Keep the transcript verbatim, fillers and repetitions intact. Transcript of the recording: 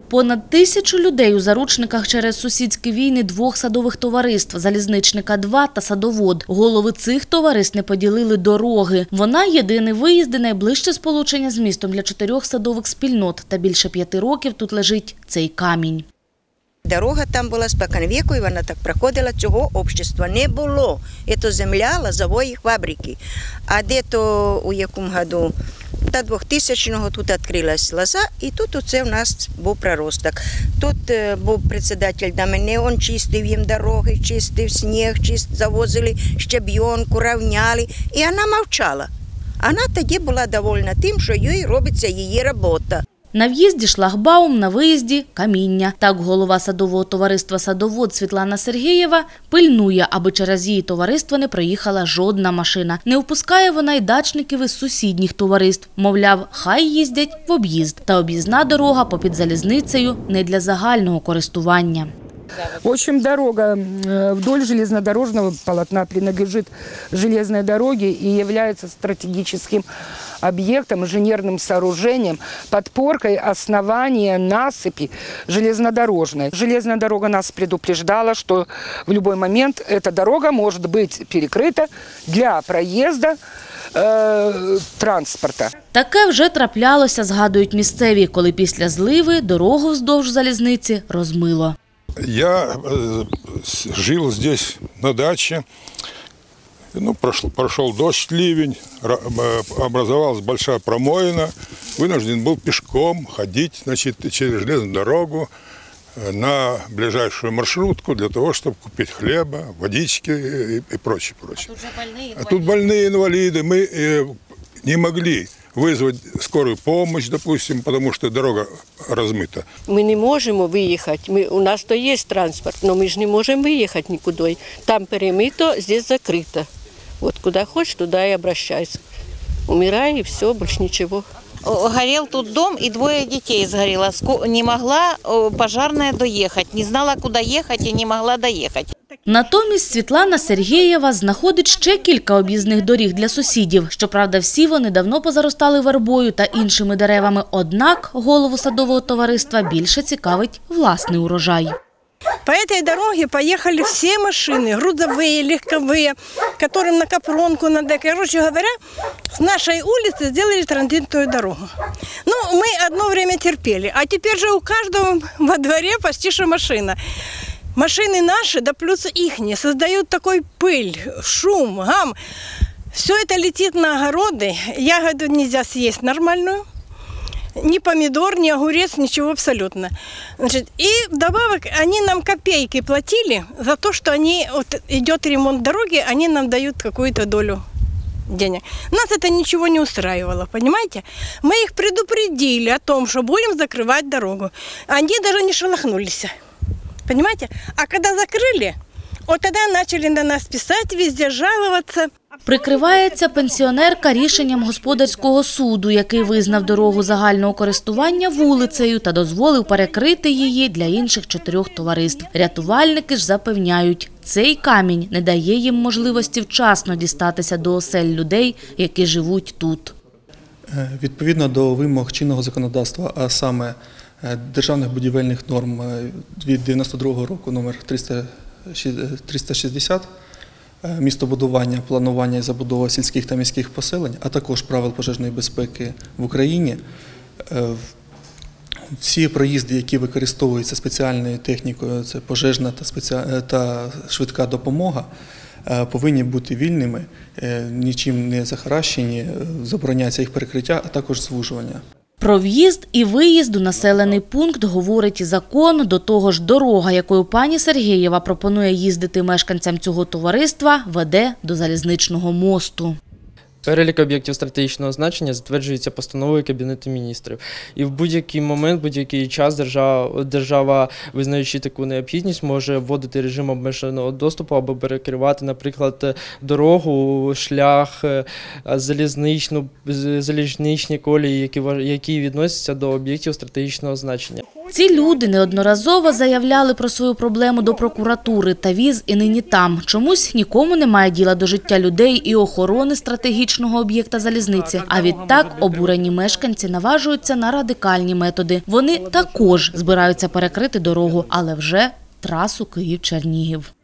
Понад тисячу людей у заручниках через сусідські війни двох садових товариств – «Залізничника-два» та «Садовод». Голови цих товариств не поділили дороги. Вона – єдиний виїзд і найближче сполучення з містом для чотирьох садових спільнот. Та більше п'яти років тут лежить цей камінь. Дорога там була споконвіку, і вона так проходила, цього общества не було. Це земля лозової фабрики. А де-то у якому году, до двохтисячного тут відкрилась лоза, і тут оце в нас був проросток. Тут був председатель до мене, він чистив їм дороги, чистив сніг, чист, завозили щебенку, рівняли. І вона мовчала. Вона тоді була довольна тим, що їй робиться її робота. На в'їзді – шлагбаум, на виїзді – каміння. Так голова садового товариства «Садовод» Світлана Сергієва пильнує, аби через її товариство не проїхала жодна машина. Не впускає вона й дачників із сусідніх товариств. Мовляв, хай їздять в об'їзд. Та об'їзна дорога попід залізницею не для загального користування. В общем, дорога вдоль железнодорожного полотна принадлежит железной дороге и является стратегическим объектом, инженерным сооружением, подпоркой основания насыпи железнодорожной. Железная дорога нас предупреждала, что в любой момент эта дорога может быть перекрыта для проезда э, транспорта. Таке вже траплялося, згадують місцеві, коли після зливи дорогу вздовж залізниці розмило. Я э, жил здесь на даче, ну, прошел, прошел дождь, ливень, образовалась большая промоина, вынужден был пешком ходить, значит, через железную дорогу на ближайшую маршрутку для того, чтобы купить хлеба, водички и, и прочее, прочее. А тут, больные, а тут больные инвалиды, мы э, не могли вызвать скорую помощь, допустим, потому что дорога размыта. Мы не можем выехать. Мы, у нас то есть транспорт, но мы же не можем выехать никуда. Там перемыто, здесь закрыто. Вот куда хочешь, туда и обращайся. Умирай, и все, больше ничего. Горел тут дом, и двое детей сгорело. Не могла пожарная доехать, не знала, куда ехать и не могла доехать. Натомість Світлана Сергієва знаходить ще кілька об'їзних доріг для сусідів. Щоправда, всі вони давно позаростали вербою та іншими деревами. Однак голову садового товариства більше цікавить власний урожай. По этой дороге поехали все машины, грузовые, легковые, которым на Капронку надо. Короче говоря, с нашей улицы сделали транзитную дорогу. Ну, мы одно время терпели, а теперь же у каждого во дворе почти что машина. Машины наши, да плюс ихние, создают такой пыль, шум, гам. Все это летит на огороды, ягоду нельзя съесть нормальную. Ни помидор, ни огурец, ничего абсолютно. Значит, и вдобавок они нам копейки платили за то, что они, вот, идет ремонт дороги, они нам дают какую-то долю денег. Нас это ничего не устраивало, понимаете? Мы их предупредили о том, что будем закрывать дорогу. Они даже не шелохнулись, понимаете? А когда закрыли, вот тогда начали на нас писать, везде жаловаться. Прикривається пенсіонерка рішенням господарського суду, який визнав дорогу загального користування вулицею та дозволив перекрити її для інших чотирьох товариств. Рятувальники ж запевняють, цей камінь не дає їм можливості вчасно дістатися до осель людей, які живуть тут. Відповідно до вимог чинного законодавства, а саме державних будівельних норм від дев'яносто другого року номер триста шістдесят, містобудування, планування і забудова сільських та міських поселень, а також правил пожежної безпеки в Україні, всі проїзди, які використовуються спеціальною технікою, це пожежна та, спеці... та швидка допомога, повинні бути вільними, нічим не захаращені, забороняється їх перекриття, а також звужування. Про в'їзд і виїзд у населений пункт говорить і закон. До того ж, дорога, якою пані Сергієва пропонує їздити мешканцям цього товариства, веде до залізничного мосту. Перелік об'єктів стратегічного значення затверджується постановою Кабінету міністрів. І в будь-який момент, будь-який час держава, держава, визнаючи таку необхідність, може вводити режим обмеженого доступу або перекривати, наприклад, дорогу, шлях, залізничну, залізничні колії, які, які відносяться до об'єктів стратегічного значення. Ці люди неодноразово заявляли про свою проблему до прокуратури, та віз і нині там. Чомусь нікому немає діла до життя людей і охорони стратегічного об'єкта залізниці. А відтак обурені мешканці наважуються на радикальні методи. Вони також збираються перекрити дорогу, але вже трасу Київ-Чернігів.